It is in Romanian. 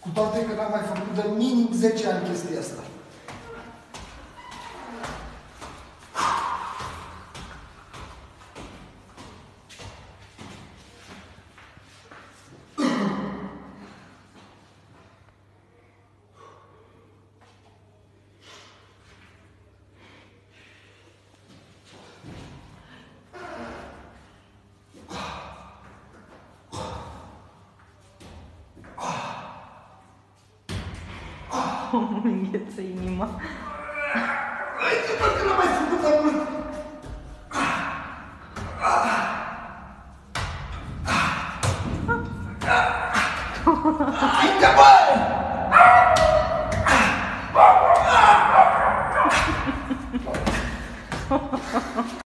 Cu toate că n-am mai făcut de minim 10 ani chestia asta. Îmi îngheță inima. Ai, ce parcă n-am mai făcut de mult!